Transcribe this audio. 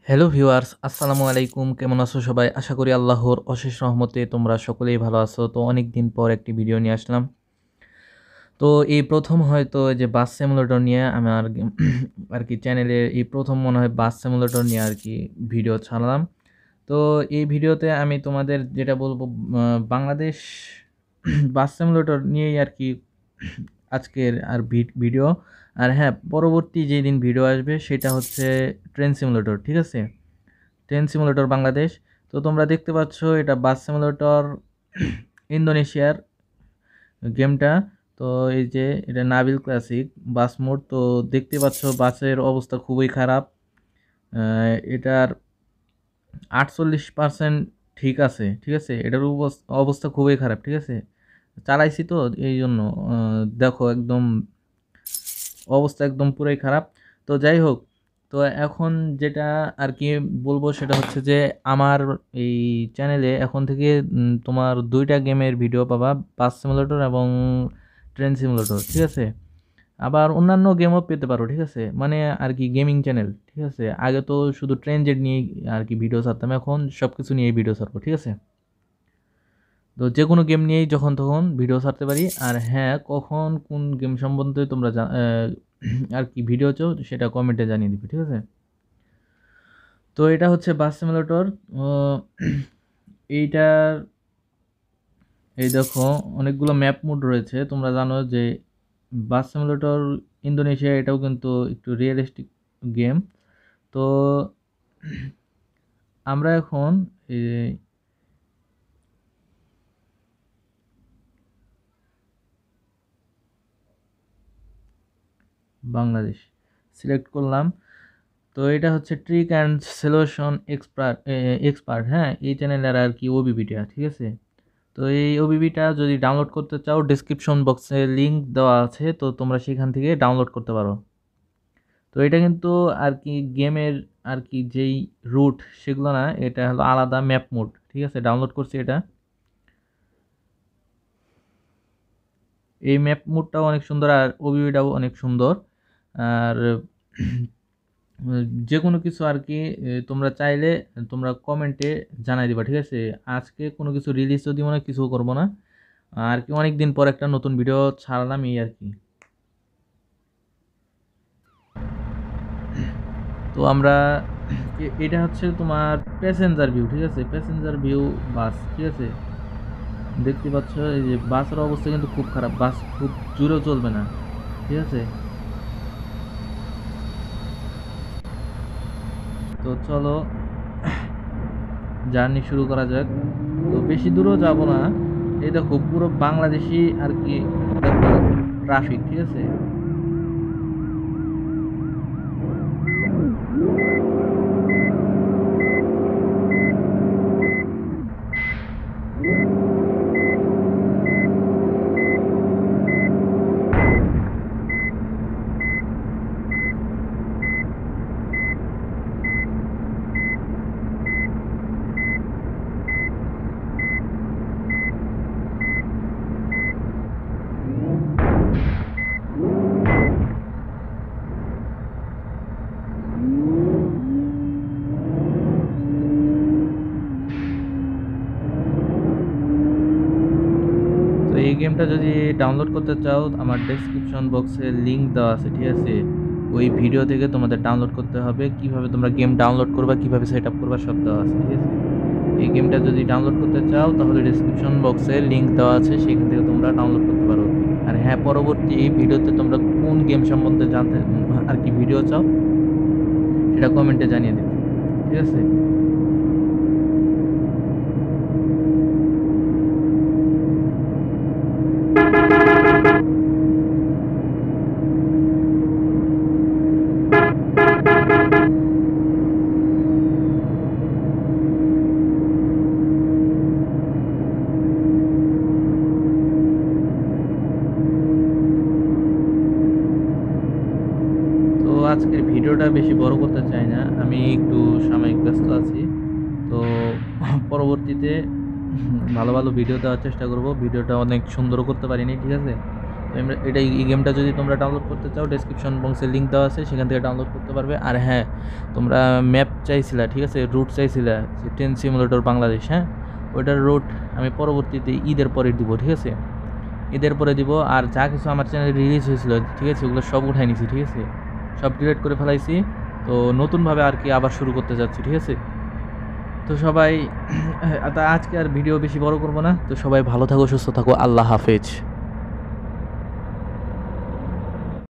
Hello viewers, আসসালামু আলাইকুম। কেমন আছো সবাই? আশা করি আল্লাহর অশেষ রহমতে তোমরা সকলেই ভালো আছো। তো অনেক দিন পর একটি ভিডিও নিয়ে আসলাম। তো এই প্রথম হয়তো যে বাস সিমুলেটর নিয়ে আমার আর কি চ্যানেলে এই প্রথম মনে হয় বাস সিমুলেটর নিয়ে আর কি ভিডিও ছাড়লাম। তো এই ভিডিওতে আমি তোমাদের যেটা বলবো বাংলাদেশ বাস সিমুলেটর নিয়েই আর কি আজকের আর ভিডিও। আর হ্যাঁ, পরবর্তী যেদিন ভিডিও আসবে সেটা হচ্ছে ট্রেন সিমুলেটর, ঠিক আছে? Train simulator Bangladesh. তো তোমরা দেখতে পাচ্ছ এটা বাস সিমুলেটর ইন্দোনেশিয়ার গেমটা। তো এই যে এটা নাবিল ক্লাসিক বাস মোড। তো দেখতে পাচ্ছ বাসের অবস্থা খুবই খারাপ। এটার 48% ঠিক আছে, ঠিক আছে? এটার অবস্থা খুবই খারাপ, ঠিক আছে? চালাইছি তো এই জন্য দেখো একদম অবস্থা একদম পুরাই খারাপ। তো যাই হোক, তো এখন যেটা আর কি বলবো সেটা হচ্ছে যে আমার এই চ্যানেলে এখন থেকে তোমার 2টা গেমের ভিডিও পাবা, বাস সিমুলেটর এবং ট্রেন সিমুলেটর, ঠিক আছে? আবার অন্যান্য গেমও পেতে পারো, ঠিক আছে? মানে আর কি গেমিং চ্যানেল, ঠিক আছে? আগে তো শুধু ট্রেন জেট নিয়ে আর কি ভিডিও ছাড়তাম, এখন সব কিছু নিয়েই ভিডিও ছাড়বো, ঠিক আছে? তো যে কোনো গেম নিয়েই যখন তখন ভিডিও ছাড়তে পারি। আর হ্যাঁ, কখন কোন গেম সম্বন্ধে তোমরা আর কি ভিডিও চাও সেটা কমেন্টে জানিয়ে দিবে, ঠিক আছে? তো এটা হচ্ছে বাস সিমুলেটর। এইটার এই দেখো অনেকগুলো ম্যাপ মোড রয়েছে। তোমরা জানো যে বাস সিমুলেটর ইন্দোনেশিয়া এটাও কিন্তু একটু রিয়েলিস্টিক গেম। তো আমরা এখন বাংলাদেশ সিলেক্ট করলাম। তো এটা হচ্ছে ট্রিক অ্যান্ড সলিউশন এক্সপার্ট, হ্যাঁ, এই চ্যানেলের আর কি ওবিবিটা, ঠিক আছে? তো এই ওবিবিটা যদি ডাউনলোড করতে চাও ডেসক্রিপশন বক্সে লিঙ্ক দেওয়া আছে, তো তোমরা সেখান থেকে ডাউনলোড করতে পারো। তো এটা কিন্তু আর কি গেমের আর কি যেই রুট সেগুলো না, এটা হলো আলাদা ম্যাপ মোড, ঠিক আছে? ডাউনলোড করছি এটা। এই ম্যাপ মোডটাও অনেক সুন্দর আর ওবিবিটাও অনেক সুন্দর। আর যে কোনো কিছু আর কি তোমরা চাইলে তোমরা কমেন্টে জানাই দিবা, ঠিক আছে? আজকে কোনো কিছু রিলিজ যদি মনে কিছু করবো না আর কি, অনেক দিন পর একটা নতুন ভিডিও ছাড়লাম এই আর কি। তো আমরা এটা হচ্ছে তোমার প্যাসেঞ্জার ভিউ, ঠিক আছে? প্যাসেঞ্জার ভিউ বাস, ঠিক আছে? দেখতে পাচ্ছ এই যে বাসের অবস্থা কিন্তু খুব খারাপ, বাস খুব জোরেও চলবে না, ঠিক আছে? তো চলো জার্নি শুরু করা যাক। তো বেশি দূরও যাব না। এই দেখো পুরো বাংলাদেশি আর কি ট্রাফিক, ঠিক আছে? তো এই গেমটা যদি ডাউনলোড করতে চাও আমার ডেসক্রিপশন বক্সে লিঙ্ক দেওয়া আছে, ঠিক আছে? ওই ভিডিও থেকে তোমাদের ডাউনলোড করতে হবে। কিভাবে তোমরা গেম ডাউনলোড করবা, কিভাবে সেট আপ করবা সব দেওয়া আছে, ঠিক আছে? এই গেমটা যদি ডাউনলোড করতে চাও তাহলে ডেসক্রিপশন বক্সে লিঙ্ক দেওয়া আছে, সেখান থেকে তোমরা ডাউনলোড করতে পারো। আর হ্যাঁ, পরবর্তী ভিডিওতে তোমরা কোন গেম সম্বন্ধে জানতে আর কি ভিডিও চাও সেটা কমেন্টে জানিয়ে দেবে, ঠিক আছে? তো আজকের ভিডিওটা বেশি বড় করতে চাই না, আমি একটু সাময়িক ব্যস্ত আছি। তো পরবর্তীতে ভালো ভালো ভিডিও দেওয়ার চেষ্টা করব। ভিডিওটা অনেক সুন্দর করতে পারিনি, ঠিক আছে? তো এই গেমটা যদি তোমরা ডাউনলোড করতে চাও ডেসক্রিপশন বক্সে লিঙ্ক দেওয়া আছে, সেখান থেকে ডাউনলোড করতে পারবে। আর হ্যাঁ, তোমরা ম্যাপ চাইছিলা, ঠিক আছে, রুট চাইছিলা যে ট্রেন সিমুলেটর বাংলাদেশ, হ্যাঁ, ওইটার রুট আমি পরবর্তীতে ঈদের পরে দিব, ঠিক আছে, ঈদের পরে দিব। আর যা কিছু আমার চ্যানেলে রিলিজ হয়েছিল, ঠিক আছে, ওগুলো সব উঠাই নিছি, ঠিক আছে, সব ডিলিট করে ফেলাইছি। তো নতুনভাবে আর কি আবার শুরু করতে যাচ্ছি, ঠিক আছে। তো সবাই আজকে আর ভিডিও বেশি বড় করবো না, তো সবাই ভালো থাকো, সুস্থ থাকো, আল্লাহ হাফেজ।